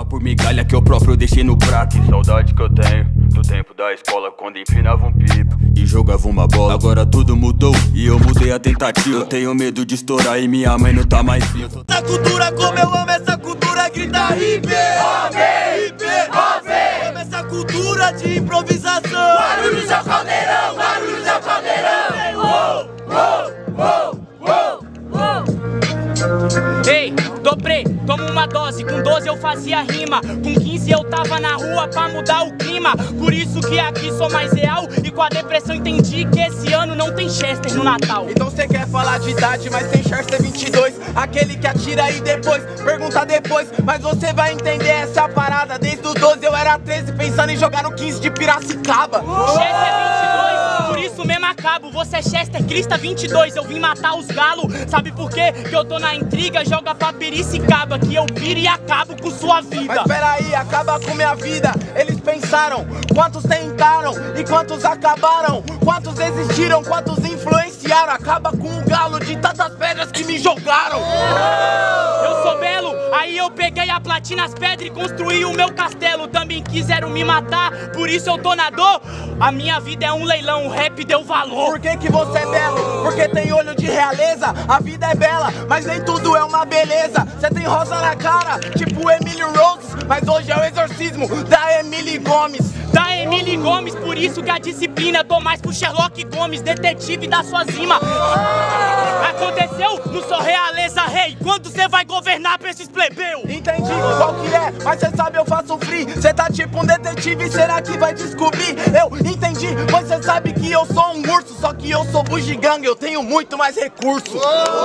por migalha que eu próprio deixei no prato. Que saudade que eu tenho do tempo da escola, quando empinava um pipo e jogava uma bola. Agora tudo mudou e eu mudei a tentativa. Eu tenho medo de estourar e minha mãe não tá mais viva. Essa cultura, como eu amo essa cultura, grita hip hop, hip hop. Amo essa cultura de improvisação. Barulhos é o caldeirão, barulhos é o caldeirão. Uou, uou, uou, uou. Ei, dobrei, toma uma dose. Com 12 eu fazia rima, com 15 eu tava na rua pra mudar o clima. Por isso que aqui sou mais real. E com a depressão entendi que esse ano não tem Chester no Natal. Então cê quer falar de idade, mas tem Chester 22. Aquele que atira e depois, pergunta depois. Mas você vai entender essa parada. Desde os 12 eu era 13, pensando em jogar no 15 de Piracicaba. Chester 22, por isso mesmo acabo. Você é Chester Crista 22, eu vim matar os galos. Sabe por quê? Que eu tô na intriga, joga pra Piracicaba, que eu piro e acabo com sua vida. Mas peraí, acaba com minha vida. Eles pensaram, quantos tentaram e quantos acabaram? Quantos existiram, quantos influenciaram? Acaba com o galo de tantas pedras que me jogaram. Eu sou belo, aí eu peguei a platina, as pedras e construí o meu castelo. Também quiseram me matar, por isso eu tô na dor. A minha vida é um leilão, o rap deu valor. Por que você é belo? Porque tem olho de realeza. A vida é bela, mas nem tudo é uma beleza. Você tem rosa na cara, tipo Emily Rose, mas hoje é o exorcismo da Emily Gomes. Da Emily Gomes, por isso que a disciplina, tô mais pro Sherlock Gomes, detetive da sua zima. Aconteceu? Não sou realeza, rei. Quando cê vai governar pra esses plebeus? Entendi qual que é, mas cê sabe eu faço free. Cê tá tipo um detetive, será que vai descobrir? Eu entendi, pois cê sabe que eu sou um urso. Só que eu sou bugiganga, eu tenho muito mais recursos.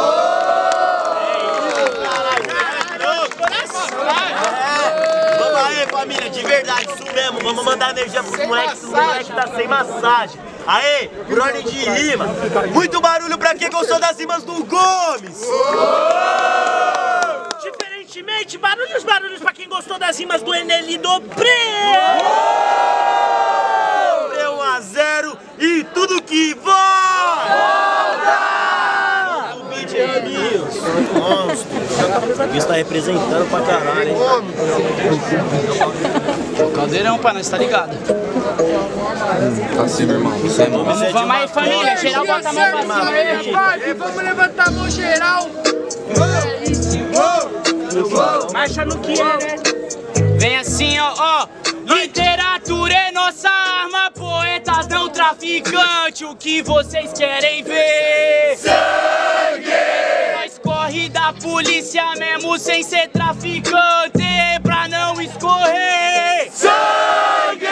Vamos aí, família, de verdade, isso mesmo. Vamos mandar energia pros moleques, o moleque tá sem massagem. Aê, por ordem de rima. Muito barulho pra quem gostou das rimas do Gomes. Diferentemente, barulhos pra quem gostou das rimas do Eneli Dobré. 1-0 e tudo que vai! O beat é meu, monstro. O está representando pra caralho, hein? Caldeirão, pai, nós tá ligado. Assim, meu irmão. Vamos aí, família, geral bota a mão pra cima aí. Vamos levantar a mão geral. Marcha no que é, né? Vem assim, ó. Literatura é nossa arma, poetas não traficante. O que vocês querem ver? Sangue! Nós corre da polícia mesmo sem ser traficante, pra não escorrer. Sangue!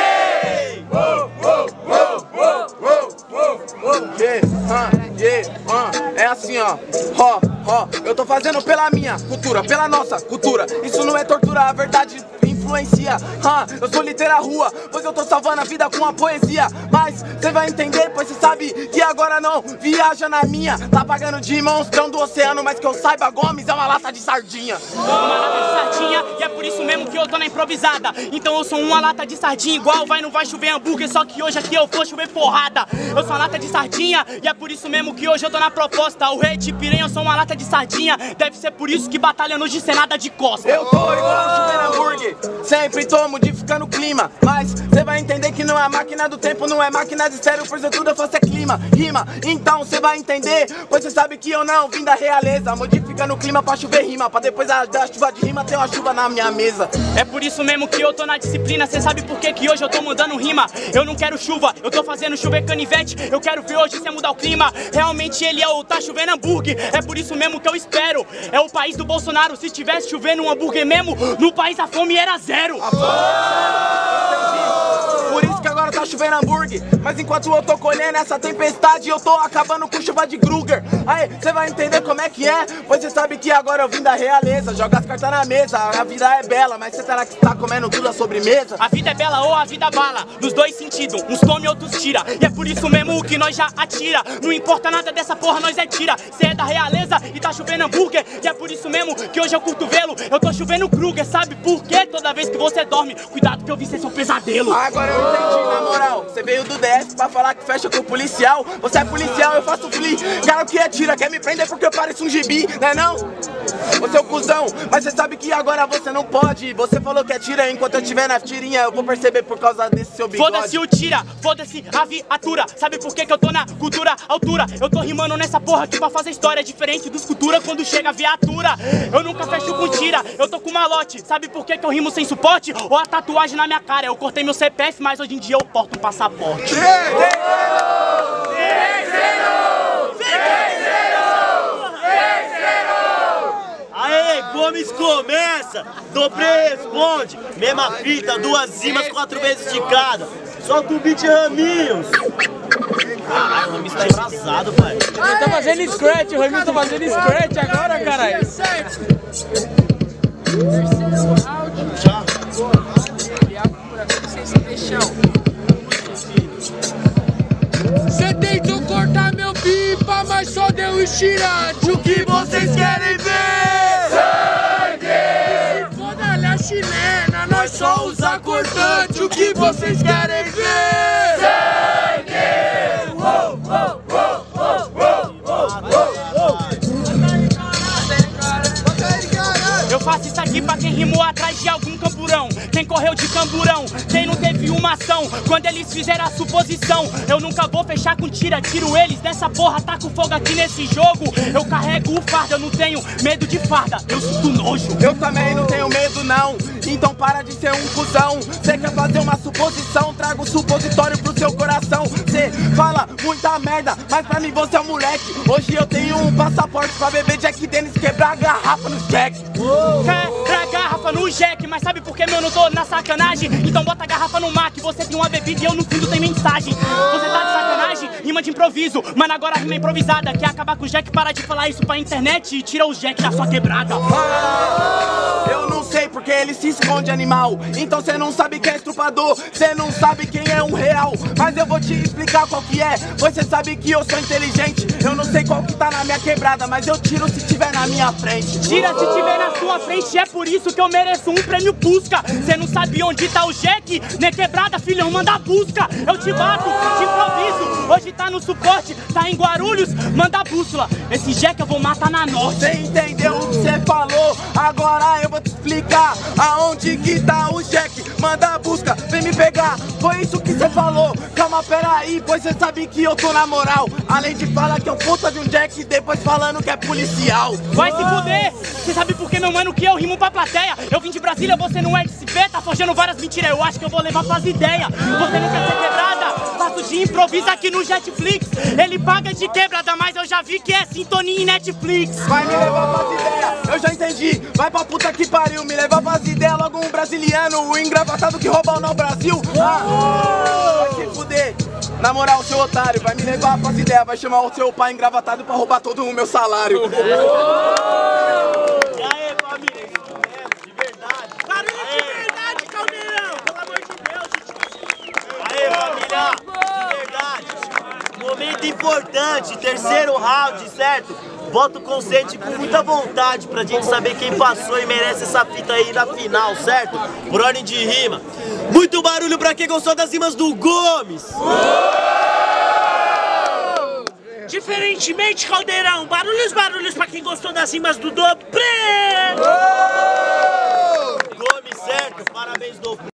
É assim, ó. Eu tô fazendo pela minha cultura, pela nossa cultura. Isso não é tortura, a verdade influencia. Eu sou litera rua, pois eu tô salvando a vida com a poesia. Mas cê vai entender, pois cê sabe que agora não viaja na minha. Tá pagando de monstrão do oceano, mas que eu saiba, Gomes é uma lata de sardinha. Uma lata de sardinha, e é por isso mesmo que eu tô na improvisada. Então eu sou uma lata de sardinha igual vai, não vai chover hambúrguer, só que hoje aqui eu vou chover porrada. Eu sou uma lata de sardinha, e é por isso mesmo que hoje eu tô na proposta. O rei de piranha, eu sou uma lata de sardinha. Deve ser por isso que batalhando hoje sem nada de costa. Eu tô igual chovendo hambúrguer, sempre tô modificando o clima. Mas cê vai entender que não é máquina do tempo, não é máquina de estéreo, pois tudo eu faço é clima, rima. Então cê vai entender, pois cê sabe que eu não vim da realeza. Modificando o clima pra chover rima, pra depois da chuva de rima ter uma chuva na minha mesa. É por isso mesmo que eu tô na disciplina. Cê sabe por que hoje eu tô mandando rima? Eu não quero chuva, eu tô fazendo chover canivete. Eu quero ver hoje cê mudar o clima. Realmente ele é o tá chovendo hambúrguer. É por isso mesmo que eu espero. É o país do Bolsonaro. Se tivesse chovendo um hambúrguer mesmo, no país a fome era zero. Por isso que agora tá chovendo hambúrguer. Mas enquanto eu tô colhendo essa tempestade, eu tô acabando com chuva de Kruger. Aí, cê vai entender como é que é, pois cê sabe que agora eu vim da realeza. Joga as cartas na mesa, a vida é bela, mas cê será que tá comendo tudo a sobremesa? A vida é bela ou a vida bala, nos dois sentidos, uns come e outros tira. E é por isso mesmo que nós já atira. Não importa nada dessa porra, nós é tira. Cê é da realeza e tá chovendo hambúrguer. E é por isso mesmo que hoje eu curto vê-lo. Eu tô chovendo Kruger, sabe por quê? Toda vez que você dorme, cuidado que eu vi ser seu pesadelo. Agora eu entendi, na moral, você veio do DF pra falar que fecha com o policial. Você é policial, eu faço fli. Cara, o que atira quer me prender porque eu pareço um gibi, né não? Você é o cuzão, mas você sabe que agora você não pode. Você falou que atira, enquanto eu tiver na tirinha eu vou perceber por causa desse seu bigode. Foda-se o tira, foda-se a viatura. Sabe por que eu tô na cultura altura? Eu tô rimando nessa porra aqui pra fazer história diferente dos cultura quando chega a viatura. Eu nunca fecho com tira, eu tô com malote. Sabe por que eu rimo sem suporte? Ou a tatuagem na minha cara? Eu cortei meu CPF, mas hoje em dia eu porto um passaporte. Aê, Gomes começa, Dobré responde, mesma fita, 2 rimas, 4 vezes de cada. Solta o beat, Raminhos. Caralho, o Raminhos tá embrasado, pai. Ele tá fazendo scratch, o Raminhos tá fazendo scratch agora, caralho. Já. Cê tentou cortar meu pipa, mas só deu estirante. O que vocês querem ver? Sangue! Se for dar a chilena, nós só usa cortante. O que vocês querem ver? Sangue! Oh, oh, oh, oh, oh, oh, Eu faço isso aqui pra quem rimou atrás de algum camburão, quem correu de camburão, quem não teve uma ação quando eles fizeram a suposição. Eu nunca vou fechar com tira, tiro eles dessa porra, tá com fogo aqui nesse jogo. Eu carrego o fardo, eu não tenho medo de farda, eu sinto nojo. Eu também não tenho medo não, então para de ser um cuzão. Cê quer fazer uma suposição, traga o supositório pro seu coração. Cê fala muita merda, mas pra mim você é um moleque. Hoje eu tenho um passaporte pra beber Jack Dennis, quebrar a garrafa no Jack. Quebra a garrafa no Jack, mas sabe por que eu não tô na sacanagem? Então bota a garrafa no mar, que você tem uma bebida e eu no fundo tem mensagem. Você tá de sacanagem, rima de improviso, mano, agora rima improvisada. Quer acabar com o Jack, para de falar isso pra internet e tira o Jack da sua quebrada. Eu não sei porque ele se esconde, animal. Então cê não sabe quem é estrupador, cê não sabe quem é um real. Mas eu vou te explicar qual que é. Você sabe que eu sou inteligente. Eu não sei qual que tá na minha quebrada, mas eu tiro se tiver na minha frente. Tira se tiver na sua frente, é por isso que eu mereço um prêmio busca. Cê não sabe onde tá o Jack, nem quebrada, filhão, manda busca. Eu te bato, te improviso, hoje tá no suporte, tá em Guarulhos, manda a bússola. Esse Jack eu vou matar na norte. Cê entendeu o que cê falou? Agora eu vou te explicar aonde que tá o Jack. Manda a busca, vem me pegar, foi isso que cê falou. Calma, peraí, pois cê sabe que eu tô na moral. Além de falar que é um puta de um Jack, depois falando que é policial. Vai se fuder, cê sabe por que, meu mano, que eu rimo pra plateia? Eu vim de Brasília, você não é de SP, tá forjando várias mentiras. Eu acho que eu vou levar pras ideias. Você não quer ser quebrada, faço de improviso aqui no Jetflix. Ele paga de quebrada, mas eu já vi que é sintonia em Netflix. Vai me levar pras ideias, eu já entendi. Vai pra puta que pariu, me levar pras ideias. Logo um brasiliano, o engravatado que rouba no Brasil. Vai se fuder. Na moral, seu otário, vai me levar pras ideias. Vai chamar o seu pai engravatado pra roubar todo o meu salário. E aí, família, de verdade. Barulho de verdade, Caldeirão! Pelo amor de Deus, gente. Aê, família, de verdade. Momento importante, terceiro round, certo? Bota o consciente com muita vontade pra gente saber quem passou e merece essa fita aí na final, certo? Por ordem de rima. Muito barulho pra quem gostou das rimas do Gomes! Diferentemente, Caldeirão, barulhos pra quem gostou das rimas do Dobré! Gomes, certo? Parabéns, Dobré!